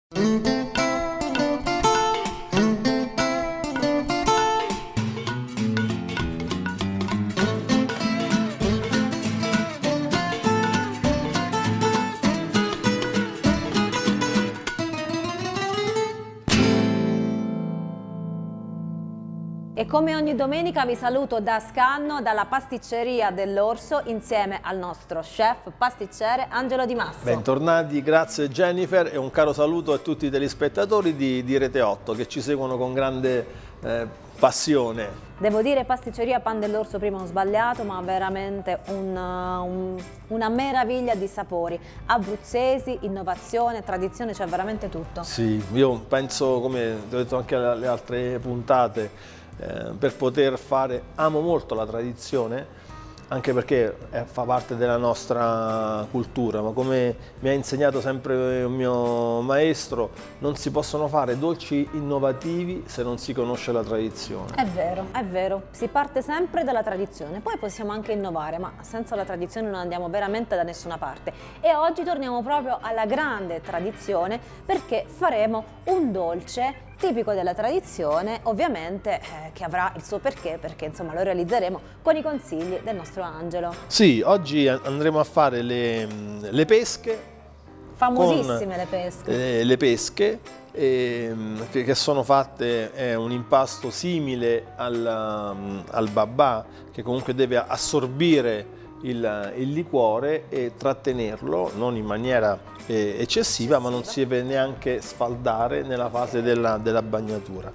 E come ogni domenica vi saluto da Scanno, dalla pasticceria dell'Orso, insieme al nostro chef pasticcere Angelo Di Masso. Bentornati, grazie Jennifer, e un caro saluto a tutti i telespettatori di Rete 8 che ci seguono con grande passione. Devo dire pasticceria Pan dell'Orso, prima ho sbagliato, ma veramente una meraviglia di sapori, abruzzesi, innovazione, tradizione, c'è veramente tutto. Sì, io penso, come ho detto anche alle altre puntate, per poter fare, amo molto la tradizione, anche perché fa parte della nostra cultura, ma come mi ha insegnato sempre un mio maestro, non si possono fare dolci innovativi se non si conosce la tradizione. È vero, si parte sempre dalla tradizione, poi possiamo anche innovare, ma senza la tradizione non andiamo veramente da nessuna parte. E oggi torniamo proprio alla grande tradizione, perché faremo un dolce tipico della tradizione, ovviamente che avrà il suo perché insomma lo realizzeremo con i consigli del nostro Angelo. Sì, oggi andremo a fare le pesche. Famosissime le pesche. Le pesche che sono fatte, è un impasto simile al babà, che comunque deve assorbire il liquore e trattenerlo, non in maniera eccessiva, ma non si deve neanche sfaldare nella fase della bagnatura.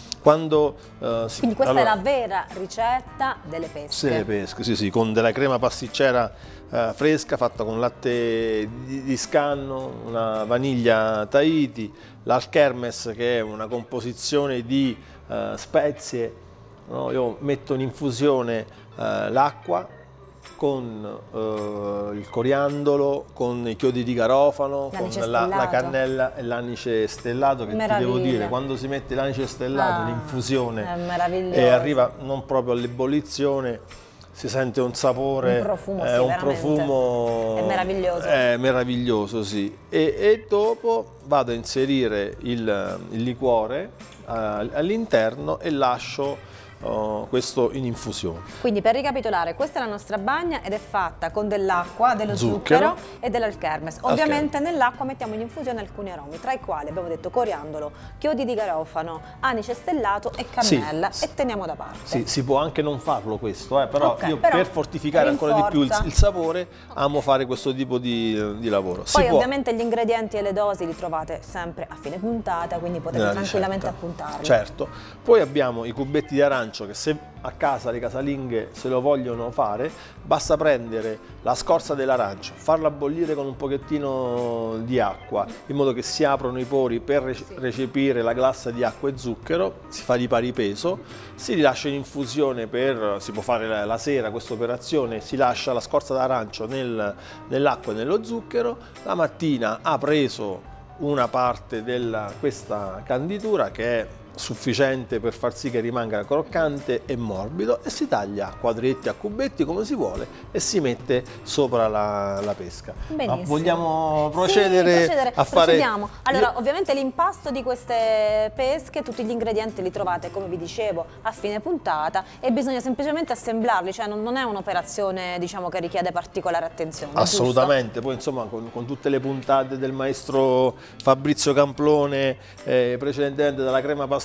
Quindi questa è la vera ricetta delle pesche. Delle pesche, sì, con della crema pasticcera fresca fatta con latte di Scanno, una vaniglia Tahiti, l'Alkermes, che è una composizione di spezie, no? Io metto in infusione l'acqua con il coriandolo, con i chiodi di garofano, con la cannella e l'anice stellato, che ti devo dire, quando si mette l'anice stellato in infusione e arriva non proprio all'ebollizione, si sente un sapore, un profumo è meraviglioso, sì. E dopo vado a inserire il liquore all'interno e lascio questo in infusione. Quindi, per ricapitolare, questa è la nostra bagna ed è fatta con dell'acqua, dello zucchero e dell'Alkermes. Ovviamente nell'acqua mettiamo in infusione alcuni aromi, tra i quali abbiamo detto coriandolo, chiodi di garofano, anice stellato e cannella, e teniamo da parte. Sì, si può anche non farlo questo, però io per fortificare ancora di più il sapore amo fare questo tipo di lavoro. Poi ovviamente gli ingredienti e le dosi li trovate sempre a fine puntata, quindi potete tranquillamente appuntarli. Certo. Poi abbiamo i cubetti di arancio, che se a casa le casalinghe se lo vogliono fare, basta prendere la scorza dell'arancio, farla bollire con un pochettino di acqua, in modo che si aprono i pori per recepire la glassa di acqua e zucchero, si fa di pari peso, si rilascia in infusione si può fare la sera questa operazione, si lascia la scorza d'arancio nell'acqua e nello zucchero, la mattina ha preso una parte di questa canditura, che è sufficiente per far sì che rimanga croccante e morbido, e si taglia a quadretti, a cubetti, come si vuole, e si mette sopra la pesca. Benissimo. Ma vogliamo procedere a fare? Allora, ovviamente l'impasto di queste pesche, tutti gli ingredienti li trovate, come vi dicevo, a fine puntata, e bisogna semplicemente assemblarli, cioè non è un'operazione, diciamo, che richiede particolare attenzione. Assolutamente. Poi insomma con tutte le puntate del maestro Fabrizio Camplone, precedentemente dalla crema pasticcera,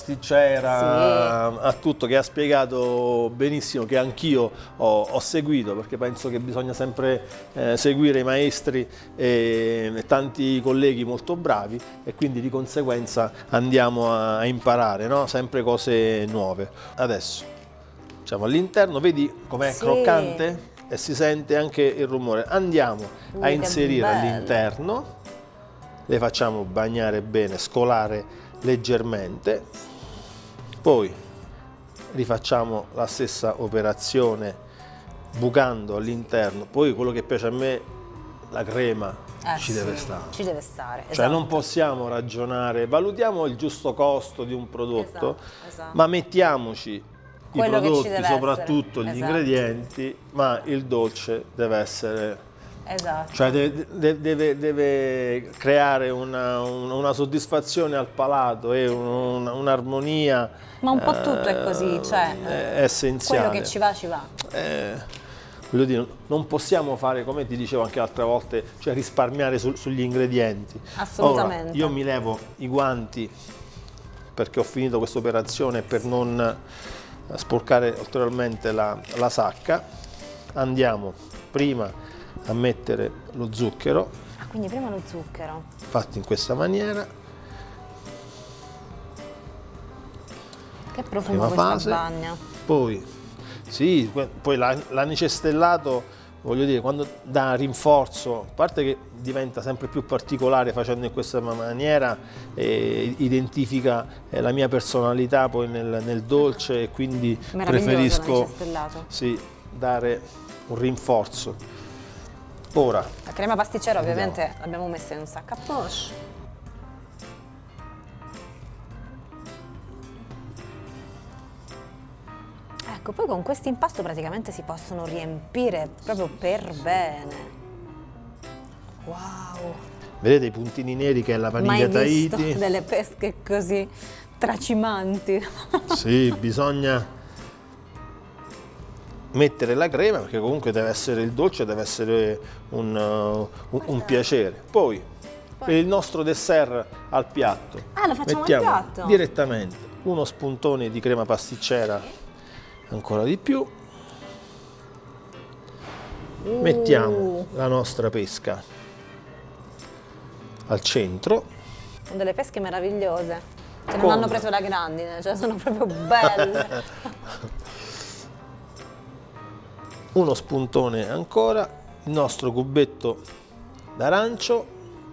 a tutto, che ha spiegato benissimo, che anch'io ho seguito, perché penso che bisogna sempre seguire i maestri e tanti colleghi molto bravi, e quindi di conseguenza andiamo a imparare, no? Sempre cose nuove. Adesso diciamo all'interno, vedi com'è croccante? E si sente anche il rumore. Andiamo a inserire all'interno, le facciamo bagnare bene, scolare leggermente. Poi rifacciamo la stessa operazione bucando all'interno. Poi quello che piace a me, la crema ci deve stare. Ci deve stare, cioè non possiamo ragionare, valutiamo il giusto costo di un prodotto, ma mettiamoci i prodotti, soprattutto gli ingredienti, ma il dolce deve essere Esatto. Cioè deve creare una soddisfazione al palato e un'armonia. Ma un po' tutto è così, cioè È essenziale. quello che ci va, ci va. Voglio dire, non possiamo fare, come ti dicevo anche altre volte, cioè risparmiare sugli ingredienti. Assolutamente. Ora, io mi levo i guanti perché ho finito questa operazione per non sporcare ulteriormente la sacca. Andiamo prima a mettere lo zucchero. Ah, quindi prima lo zucchero. Fatto in questa maniera. Che profumo Prima questa fase. bagna. Poi, sì, poi l'anice stellato, voglio dire, quando dà rinforzo, a parte che diventa sempre più particolare facendo in questa maniera, identifica la mia personalità poi nel dolce, e quindi preferisco l'anice stellato. sì, dare un rinforzo. Ora, La crema pasticcera ovviamente l'abbiamo messa in un sac à poche. Ecco, poi con questo impasto praticamente si possono riempire proprio per bene. Wow! vedete i puntini neri che è la vaniglia Mai visto Tahiti? delle pesche così tracimanti. Sì, bisogna mettere la crema perché comunque deve essere il dolce, deve essere un piacere. Poi per il nostro dessert al piatto, Ah, lo facciamo al mettiamo piatto? direttamente uno spuntone di crema pasticcera, ancora di più. Mettiamo la nostra pesca al centro. Sono delle pesche meravigliose, che non Con- hanno preso la grandine, cioè sono proprio belle. Uno spuntone ancora, il nostro cubetto d'arancio,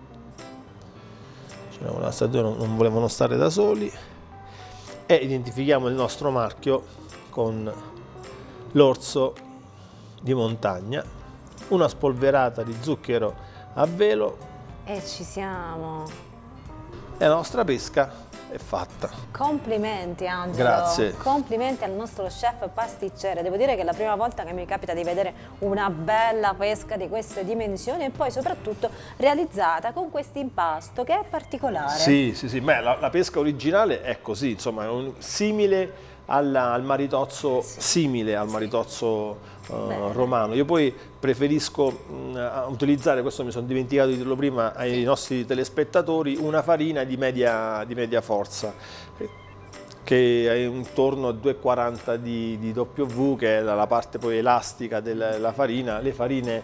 la stagione non volevano stare da soli, e identifichiamo il nostro marchio con l'orso di montagna, una spolverata di zucchero a velo E ci siamo. e la nostra pesca è fatta. Complimenti Angelo, Grazie. complimenti al nostro chef pasticcere. Devo dire che è la prima volta che mi capita di vedere una bella pesca di queste dimensioni e poi soprattutto realizzata con questo impasto che è particolare. Sì, sì, sì. Beh, la pesca originale è così, insomma, è simile al maritozzo, simile al maritozzo romano. Io poi preferisco utilizzare, questo mi sono dimenticato di dirlo prima ai nostri telespettatori, una farina di media forza, che è intorno a 2,40 di W, che è la parte poi elastica della farina. Le farine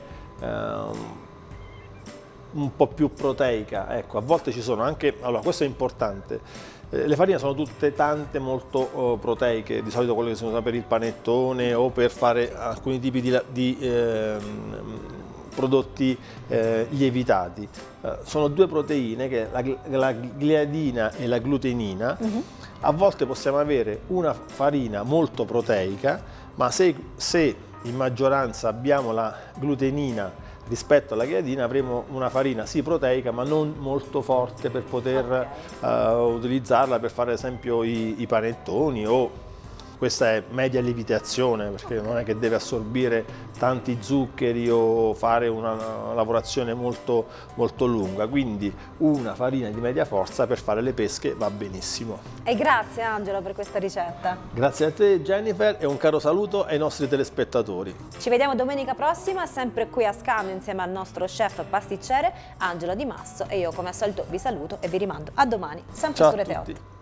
un po' più proteica, ecco, a volte ci sono anche, allora questo è importante, le farine sono tutte tante molto proteiche, di solito quelle che si usano per il panettone o per fare alcuni tipi di prodotti lievitati. Sono due proteine, che è la gliadina e la glutenina. A volte possiamo avere una farina molto proteica, ma se in maggioranza abbiamo la glutenina rispetto alla gliadina, avremo una farina sì proteica ma non molto forte per poter utilizzarla per fare ad esempio i panettoni, o questa è media lievitazione, perché non è che deve assorbire tanti zuccheri o fare una lavorazione molto, molto lunga, quindi una farina di media forza per fare le pesche va benissimo. E grazie Angelo per questa ricetta. Grazie a te Jennifer e un caro saluto ai nostri telespettatori. Ci vediamo domenica prossima, sempre qui a Scambio insieme al nostro chef pasticcere Angelo Di Masso, e io come al solito vi saluto e vi rimando a domani, sempre Ciao su a Rete tutti. 8.